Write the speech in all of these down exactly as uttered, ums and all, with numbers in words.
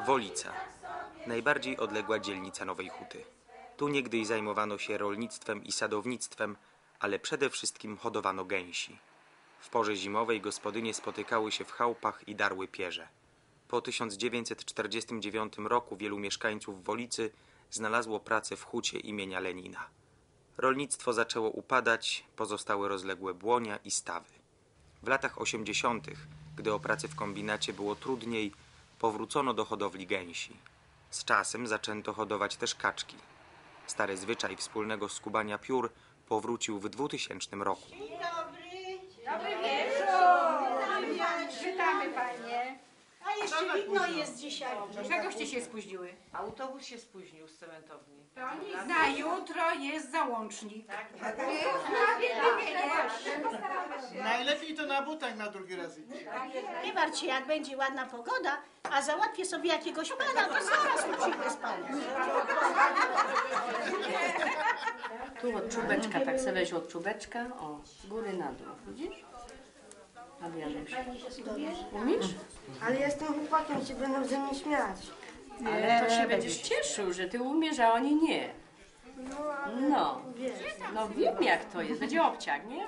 Wolica, najbardziej odległa dzielnica Nowej Huty. Tu niegdyś zajmowano się rolnictwem i sadownictwem, ale przede wszystkim hodowano gęsi. W porze zimowej gospodynie spotykały się w chałupach i darły pierze. Po tysiąc dziewięćset czterdziestym dziewiątym roku wielu mieszkańców Wolicy znalazło pracę w hucie imienia Lenina. Rolnictwo zaczęło upadać, pozostały rozległe błonia i stawy. W latach osiemdziesiątych, gdy o pracy w kombinacie było trudniej, powrócono do hodowli gęsi. Z czasem zaczęto hodować też kaczki. Stary zwyczaj wspólnego skubania piór powrócił w dwutysięcznym roku. Dzień dobry. Dobry wieczór. Witamy panie. A jeszcze widno jest dzisiaj. Czegoście się spóźniły? Autobus się spóźnił z cementowni. Na jutro jest załącznik. Najlepiej to na butach na drugi raz iść. Nie martw się, jak będzie ładna pogoda, a załatwię sobie jakiegoś pana, to zaraz mu przyjdę z panem. Tu od czubeczka, tak se weź od czubeczka, o, z góry na dół, widzisz? Adrianuś, umiesz? Ale ja jestem chłopakiem, się będą ze mnie śmiać. Ale to się będziesz cieszył, że ty umiesz, a oni nie. No, no wiem jak to jest, będzie obciak, nie?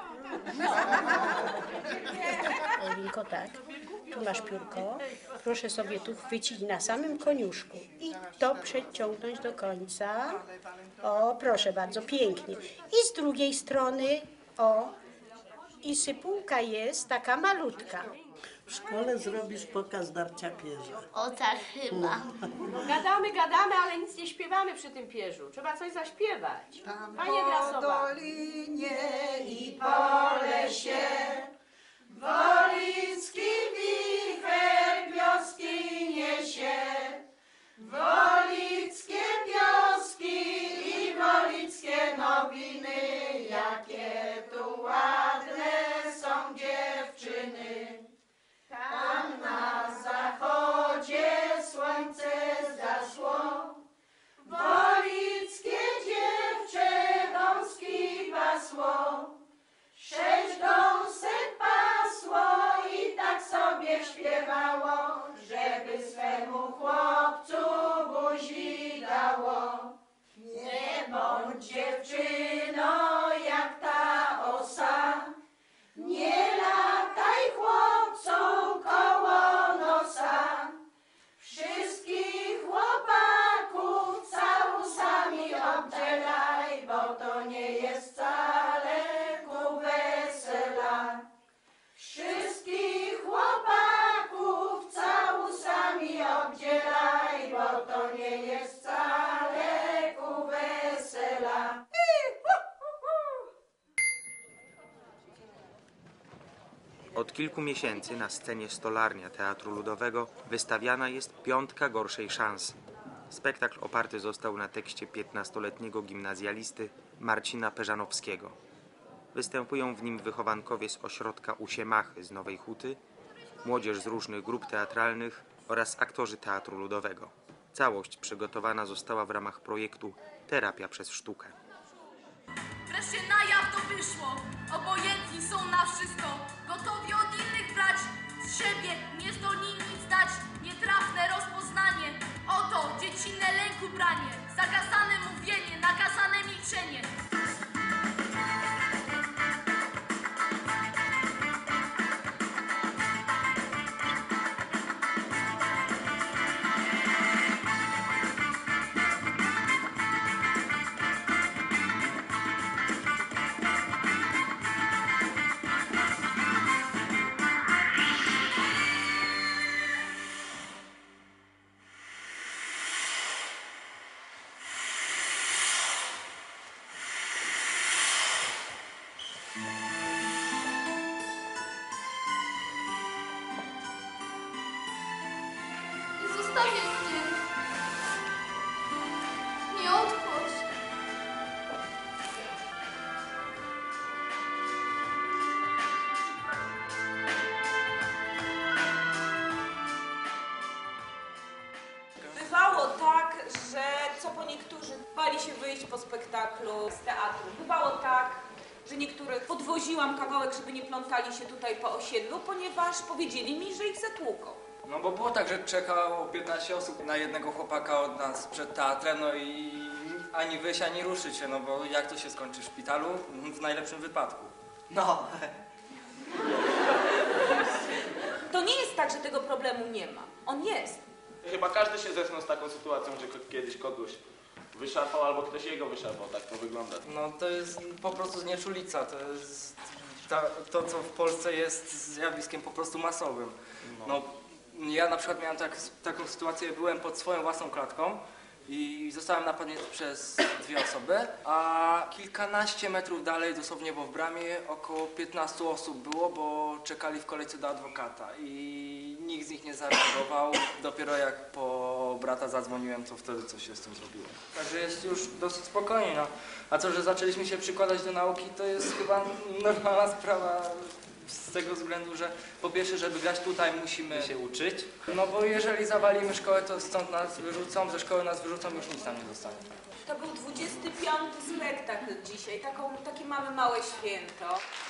Ewinko, tak, tu masz piórko, proszę sobie tu chwycić na samym koniuszku i to przeciągnąć do końca. O, proszę bardzo, pięknie. I z drugiej strony, o, i sypułka jest taka malutka. W szkole zrobisz pokaz darcia pierza. O tak chyba. Gadamy, gadamy, ale nic nie śpiewamy przy tym pierzu. Trzeba coś zaśpiewać. Panie Grasowa. Po dolinie i po lesie, wolicki wicher wioski niesie. Wolickie wioski i wolickie nowiny, jakie tu ładne są dziewczyny. Tam na zachodzie słońce zaszło, wolickie dziewczę wąski pasło. Sześć gąsek pasło i tak sobie śpiewało, żeby swemu chłopcu buzi dało. Nie bądź dziewczyno jak ta osa, nie lataj chłopcom koło nosa. Wszystkich chłopaków całusami obdzielaj, bo to nie jest wcale ku wesela. Wszystkich chłopaków całusami obdzielaj, bo to nie jest wcale ku wesela. Od kilku miesięcy na scenie Stolarnia Teatru Ludowego wystawiana jest Piątka gorszej szansy. Spektakl oparty został na tekście piętnastoletniego gimnazjalisty Marcina Peżanowskiego. Występują w nim wychowankowie z ośrodka Usiemachy z Nowej Huty, młodzież z różnych grup teatralnych oraz aktorzy Teatru Ludowego. Całość przygotowana została w ramach projektu Terapia przez sztukę. Wreszcie na jaw to wyszło. Obojętni są na wszystko. Gotowi od innych brać z siebie. Niezdolni nic dać. Nietrafne rozpoznanie. Oto dziecinne lęku branie. Zakazane mówienie, nakazane milczenie. Zostawię mnie. Nie odchodź. Bywało tak, że co po niektórzy bali się wyjść po spektaklu z teatru. Bywało tak, że niektórych podwoziłam kawałek, żeby nie plątali się tutaj po osiedlu, ponieważ powiedzieli mi, że ich zatłuką. No bo było tak, że czekało piętnaście osób na jednego chłopaka od nas przed teatrem, no i ani wyjść, ani ruszyć się, no bo jak to się skończy w szpitalu? W najlepszym wypadku. No, To nie jest tak, że tego problemu nie ma. On jest. Chyba każdy się zetknął z taką sytuacją, że k- kiedyś kogoś wyszarpał albo ktoś jego wyszarpał, tak to wygląda. No to jest po prostu znieczulica, to jest ta, to, co w Polsce jest zjawiskiem po prostu masowym. No, ja na przykład miałem tak, taką sytuację, byłem pod swoją własną klatką i zostałem napadnięty przez dwie osoby, a kilkanaście metrów dalej, dosłownie, bo w bramie około piętnastu osób było, bo czekali w kolejce do adwokata i nikt z nich nie zareagował. Dopiero jak po brata zadzwoniłem, to wtedy coś się z tym zrobiło. Także jest już dosyć spokojnie, no. A to, że zaczęliśmy się przykładać do nauki, to jest chyba normalna sprawa. Z tego względu, że po pierwsze, żeby grać tutaj, musimy się uczyć. No bo jeżeli zawalimy szkołę, to stąd nas wyrzucą, ze szkoły nas wyrzucą, już nic nam nie zostanie. To był dwudziesty piąty spektakl dzisiaj. Taką, takie mamy małe święto.